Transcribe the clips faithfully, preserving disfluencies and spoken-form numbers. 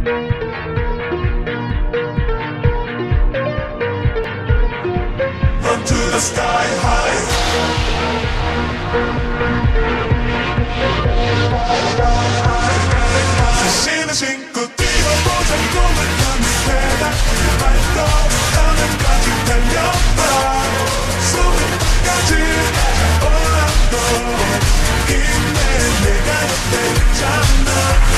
Run to the sky high. 자신을 신고 뛰어보자. 꿈을 향해 해다 밟고 하늘까지 달려봐. 수면까지 올라도 힘내. 내가 옆에 있잖아.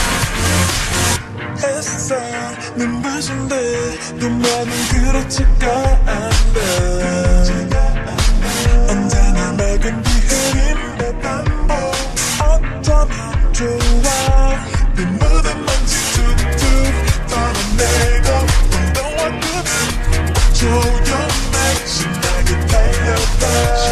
했어 는 맛인데 또 나는 그렇지가 않네. 언제나 맑은 비흐림의 반복. 어쩌면 좋아. 네 묻은 먼지 툭툭 털어내고 운동화 끄는 조용해. 신나게 달려봐.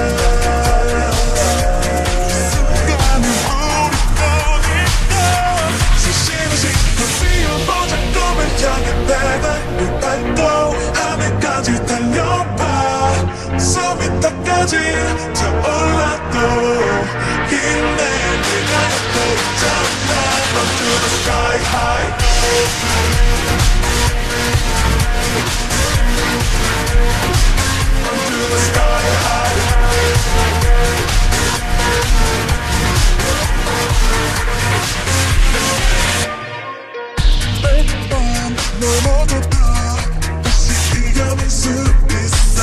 순간은 우리 뿐이야. 수심을 싣고 뛰어보자. 꿈을 향해 배달을 밟고 하늘까지 달려봐. 수미터까지 타올라도 힘내. 내가 옆에 있잖아. Run to the sky high. Run to the sky high. 매번 넘어져도 다시 이겨낼 수 있어.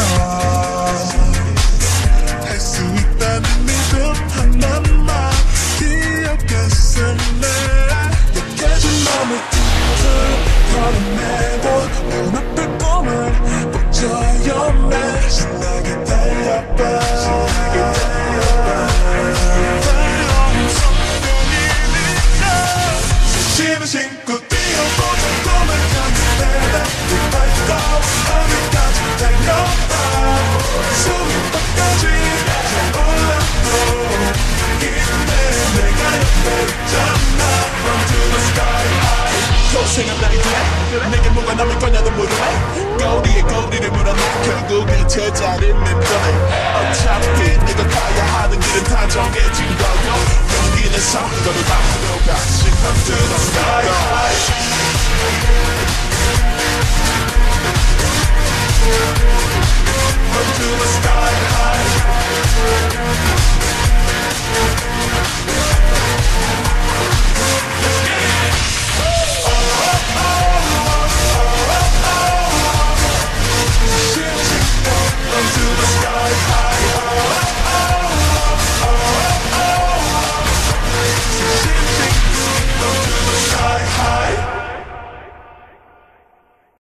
할 수 있다는 믿음 하나만 기억했을래. 약해진 맘을 툭툭 털어내고 눈앞의 꿈을 뻗쳐요매. 신나게 달려봐. 신나게 달려봐. 달려온 성공이니까 수심을 신고 뛰어보자. 꿈을 향해 배달을 밟고 하늘까지 달려봐. 수미터까지 올라도 힘내. 내가 옆에 있잖아. Run to the sky high. 또 생각나게 돼. 내게 뭐가 남을 거냐는 물음에 꼬리에 꼬리를 물어내. 결국은 제자리를 떠내. 어차피 내가 가야 하는 길은 다 정해진 거고 용기는 서 너를 앞으로 같이 Run to the sky high.